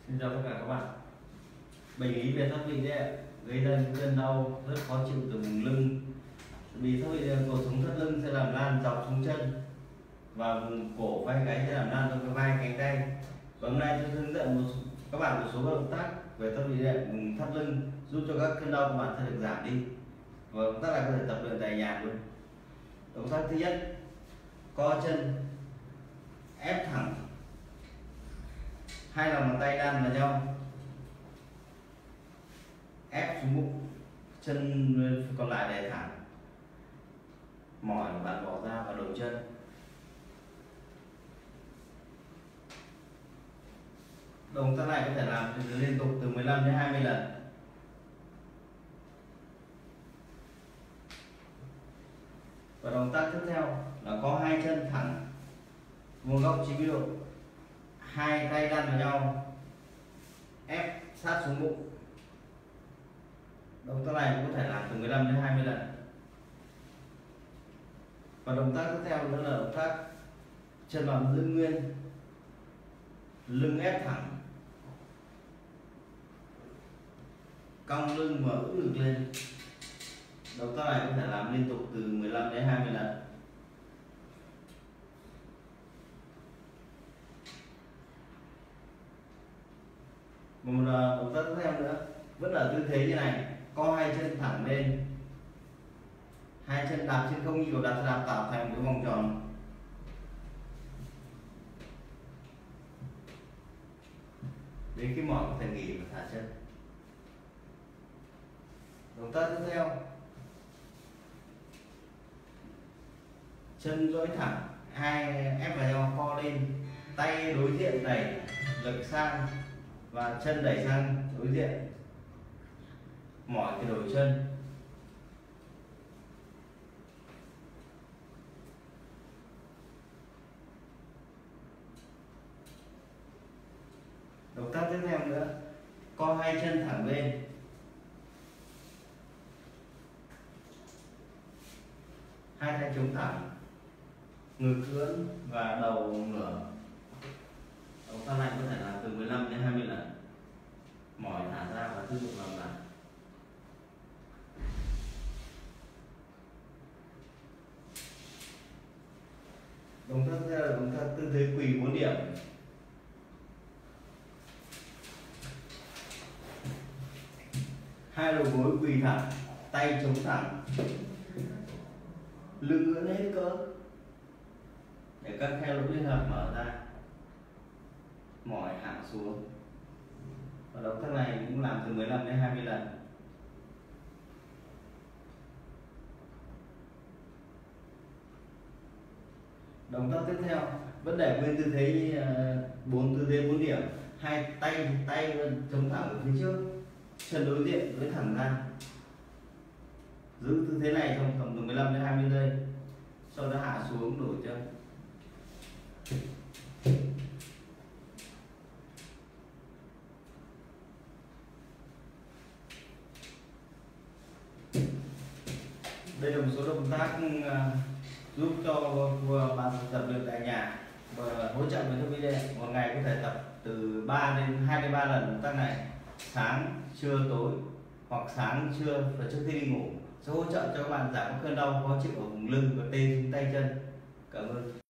Xin chào tất cả các bạn. Bệnh lý về thoát vị đấy ạ, gây ra những cơn đau rất khó chịu từ vùng lưng. Vì thoát vị cột sống thắt lưng sẽ làm lan dọc xuống chân và vùng cổ vai gáy sẽ làm lan trong cái vai cánh tay. Và hôm nay tôi hướng dẫn các bạn một số động tác về thoát vị vùng thắt lưng giúp cho các cơn đau của bạn sẽ được giảm đi. Và động tác này có thể tập luyện tại nhà luôn. Động tác thứ nhất, co chân, ép thẳng, hai lòng bàn tay đan vào nhau, ép xuống bụng, chân còn lại để thẳng, mỏi bạn bỏ ra vào đầu chân. Động tác này có thể làm liên tục từ 15 đến 20 lần. Và động tác tiếp theo là có hai chân thẳng, vuông góc 90 độ, hai tay đan vào nhau, ép sát xuống bụng. Động tác này cũng có thể làm từ 15 đến 20 lần. Và động tác tiếp theo nữa là động tác chân bằng giữ nguyên, lưng ép thẳng, cong lưng và ưỡn ngực lên. Động tác này có thể làm liên tục từ 15 đến 20 lần. Một động tác tiếp theo nữa vẫn là tư thế như này, co hai chân thẳng lên, hai chân đạp trên không như kiểu đạp xe đạp tạo thành một cái vòng tròn. Đến khi mỏi có thể nghỉ và thả chân. Động tác tiếp theo, chân duỗi thẳng, hai ép vào nhau, co lên, tay đối diện đẩy lực sang và chân đẩy sang đối diện, mỏi thì đổi chân. Động tác tiếp theo nữa, co hai chân thẳng lên, hai tay chống thẳng, ngực ưỡn và đầu ngửa. Động tác này có thể làm từ 15 đến 20 lần. Mỏi thả ra và tiếp tục làm lại. Động tác tiếp theo là động tác tư thế quỳ 4 điểm. Hai đầu gối quỳ thẳng, tay chống thẳng, lưng ưỡn hết cỡ để các khe lỗ liên hợp mở ra, mỏi hạ xuống. Và động tác này cũng làm từ 15 đến 20 lần. Động tác tiếp theo vẫn để nguyên tư thế tư thế 4 điểm, hai tay chống thẳng ở phía trước, chân đối diện với thẳng ra. Giữ tư thế này trong tầm từ 15 đến 20 giây, sau đó hạ xuống đổi chân. Đây là một số động tác giúp cho bạn tập luyện tại nhà và hỗ trợ với video. Một ngày có thể tập từ 2 đến 3 lần động tác này, sáng, trưa, tối, hoặc sáng, trưa và trước khi đi ngủ, sẽ hỗ trợ cho các bạn giảm các cơn đau khó chịu ở vùng lưng và tay chân. Cảm ơn.